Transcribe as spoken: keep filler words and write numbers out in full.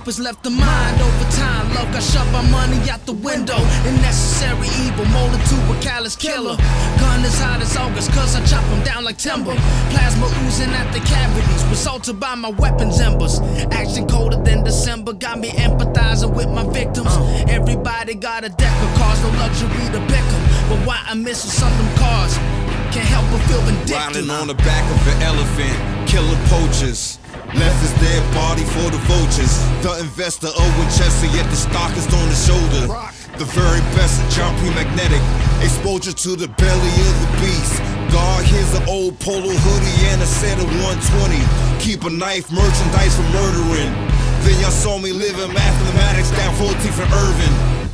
hope is left in mind. Over time, love got shut by money out the window. And necessary evil molded to a callous killer. Gun as hot as August, cause I chop them down like timber. Plasma oozing at the cavities, resulted by my weapons embers. Action colder than December, got me empathizing with my victims. uh. Everybody got a deck of cards, no luxury to pick them. But why I'm missing some of them cards, can't help but feel vindictive. Riding on the back of an elephant, killing poachers. Left his dead body for the vultures. The investor Owen Chester, yet the stock is on his shoulder. The very best of John P. Magnetic. Exposure to the belly of the beast. God, here's an old polo hoodie and a set of one twenty. Keep a knife, merchandise for murdering. Then y'all saw me living mathematics down fourteenth and Irving.